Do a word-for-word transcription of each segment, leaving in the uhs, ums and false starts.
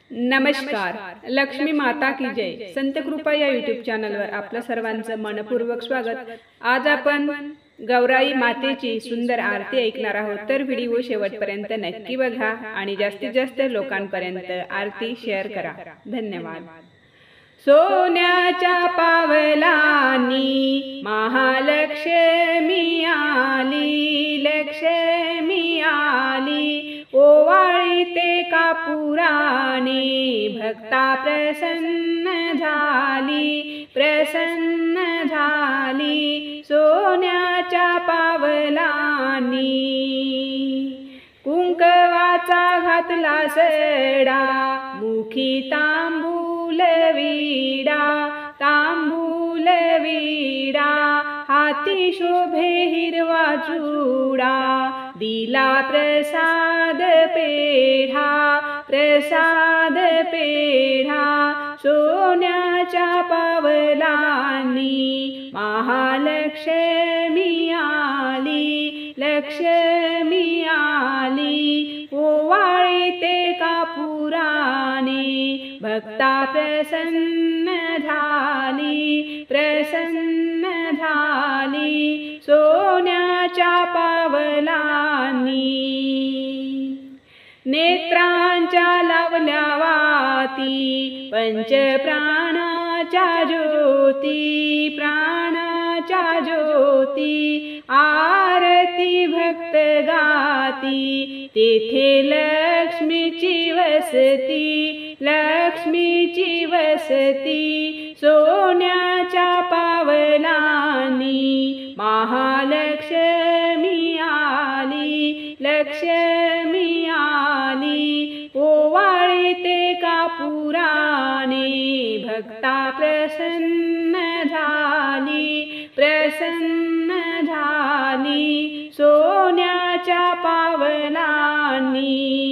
नमस्कार. लक्ष्मी माता की जय. संत कृपा या यूट्यूब चॅनलवर आपलं सर्वांचं मनपूर्वक स्वागत. आज आपण गौराई मातेची सुंदर आरती ऐकणार आहोत, तर व्हिडिओ शेवटपर्यंत नक्की बघा आणि जास्तीत जास्त लोकांपर्यंत आरती शेअर करा. धन्यवाद. सोन्याच्या पावलांनी महालक्ष्मी आली, लक्ष्मी आली. ओवाळीते कापुराने भक्ता प्रसन्न झाली, प्रसन्न झाली. सोन्याच्या पावलांनी कुंकवाचा घातला सडा, मुखी तांबूल विडा, तांबूल विडा. हाती शोभे हिरवा चूडा, दिला प्रसाद पेढा, प्रसाद पेढा. सोन्याच्या पावलांनी महालक्ष्मी आली, लक्ष्मी आली. ओवाळीते कापुराने भक्ता प्रसन्न झाली, प्रसन्न झाली. सोन्याच्या पावलांनी नेत्रांच्या लावल्या वाती, पंचप्राणाच्या ज्योती, प्राणाच्या ज्योती. आरती भक्त गाती, तेथे लक्ष्मीची वसती, लक्ष्मीची वसती. सोन्याच्या पावलांनी महालक्ष्मी आली, लक्ष्मी आली. ओवाळीते कापुराने भक्ता प्रसन्न झाली, प्रसन्न झाली. सोन्याच्या पावलांनी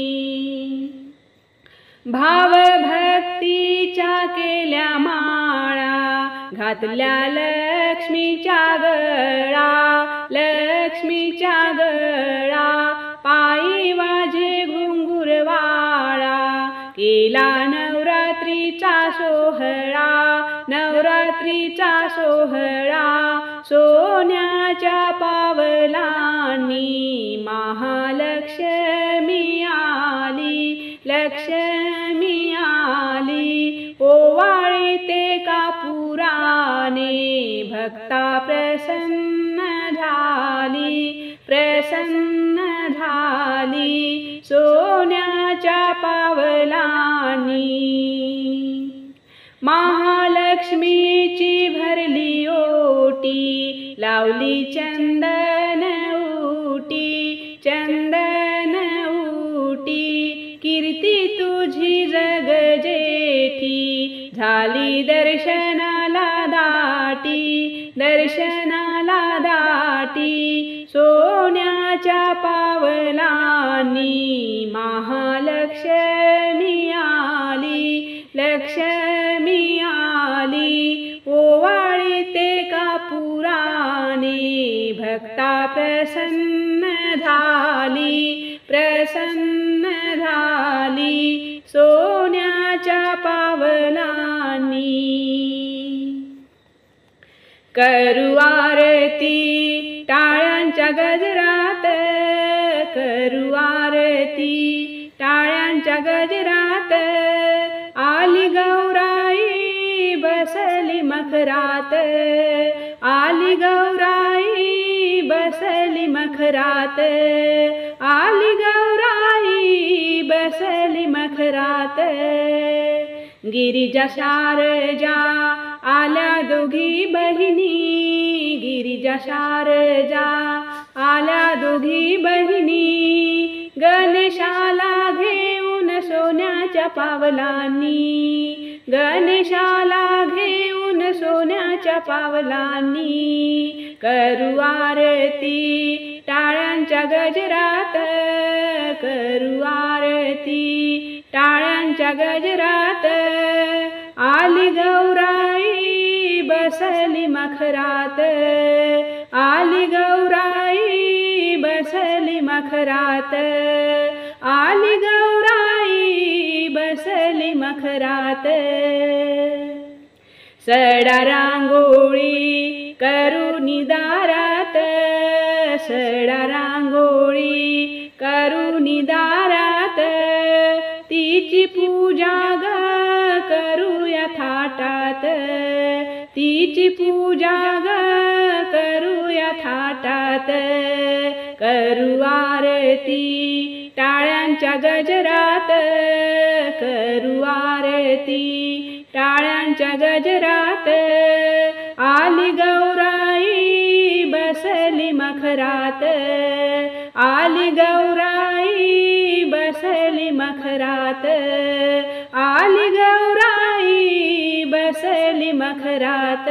भावभक्तीच्या केल्या माळा, घातल्या लक्ष्मीच्या गळा, लक्ष्मीच्या गळा. पायी वाजे घुंगुरवाळा, केला नवरात्रीचा सोहळा, नवरात्रीचा सोहळा. सोन्याच्या पावलांनी महालक्ष्मी आली, लक्ष्मी आली. ओवाळीते कापुराने भक्ता प्रसन्न झाली, प्रसन्न झाली. सोन्याच्या पावलांनी महालक्ष्मीची भरली ओटी, लावली चंदन उटी, चंदन उटी. कीर्ती तुझी जग जेठी, झाली दर्शनाला दाटी, दर्शनाला दाटी. सोन्याच्या पावलांनी महालक्ष्मी आली, लक्ष्मी आली. ओवाळीते कापुराने भक्ता प्रसन्न झाली, प्रसन्न झाली. सोन्याच्या पावलांनी करू आरती टाळ्यांच्या गजरात, करू आरती टाळ्यांच्या गजरात. आली गौराई बसली मखरात, आली गौराई बसली मखरात, आली गौराई बसली मखरात. गिरिजा शारजा आल्या दोघी बहिणी, गिरिजा शारजा आल्या दोघी बहिणी. गणेशाला घेऊन सोन्याच्या पावलांनी, गणेशाला घेऊन सोन्याच्या पावलांनी. करू आरती टाळ्यांच्या गजरात, करू आरती टाळ्यांच्या गजरात. आली गौराई बसली मखरात, आली गौराई बसली मखरात. आली गौराई बसली मखरात सडा रांगोळी करुनी दारात सडा रांगोळी करुनी दारात तिची पूजा ग करूया थाटात तिची पूजा ग करूया थाटात करू आरती टाळ्यांच्या गजरात करू आरती टाळ्यांच्या गजरात आली गौराई बसली मखरात आली गौराई बसली मखरात आली गौराई बसली मखरात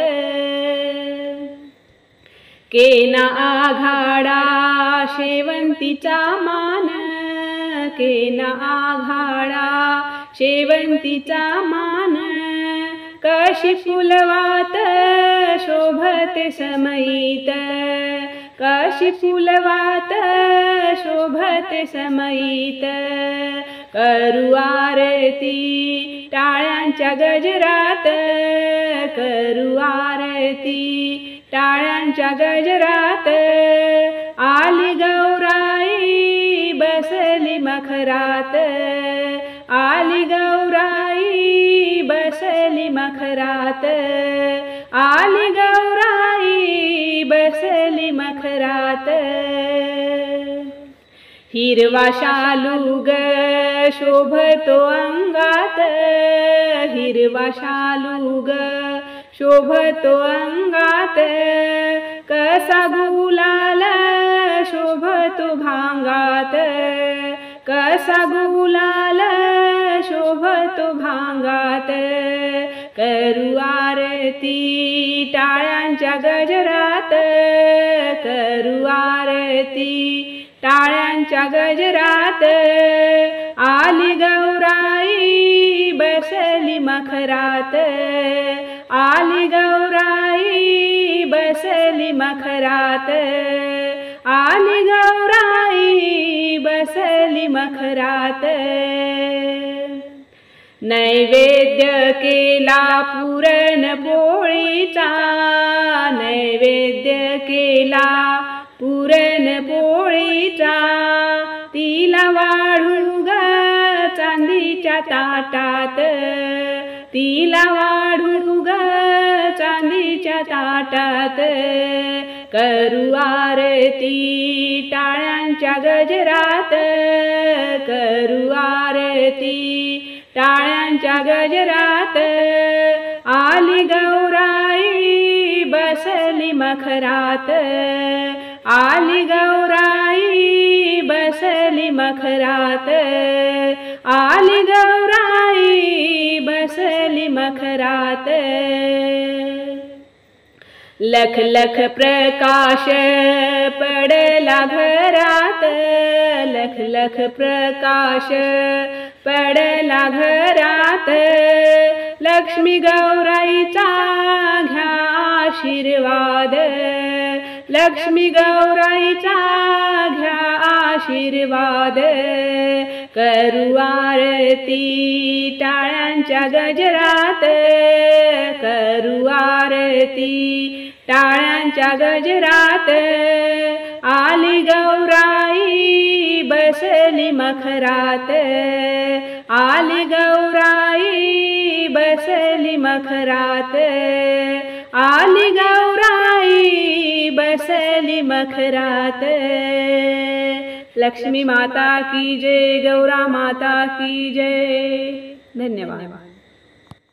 केना आघाडा शेवंतीचा मान केना आघाडा शेवंतीचा मान कशी फुलवात शोभते समयीत कशी फुलवात शोभते समयीत करू आरती टाळ्यांच्या गजरात करू आरती टाळ्यांच्या गजरात आली गौराई बसली मखरात आली गौराई बसली मखरात आली गौराई बसली मखरात हिरवा शालू ग शोभतो अंगात हिरवा शालू ग शोभतो अंगात कसा गुलाल शोभतो भांगात कसा गुलाल शोभतो भांगात करू आरती टाळ्यांच्या गजरात करू आरती टाळ्यांच्या गजरात आली गौराई बसली मखरात आली गौराई बसली मखरात आली गौराई बसली मखरात नैवेद्य केला पुरणपोळीचा नैवेद्य केला पुरणपोळीचा तिला वाढू ग चांदीच्या ताटात तिला वाढू ग चांदीच्या ताटात करू आरती टाळ्यांच्या गजरात करू आरती टाळ्यांच्या गजरात आली गौराई बसली मखरात आली गौराई बसली मखरात आली गौराई बसली मखरात लख लख प्रकाश पडला घरात लख लख प्रकाश पडला घरात लक्ष्मी गौराईचा घ्या आशीर्वाद लक्ष्मी गौराईचा घ्या आशीर्वाद करू आरती टाळ्यांच्या गजरात करू आरती टाळ्यांच्या गजरात आली गौराई बसली मखरात आली गौराई बसली मखरात आली गौराई बसली मखरात लक्ष्मी माता की जय गौरा माता की जय धन्यवाद।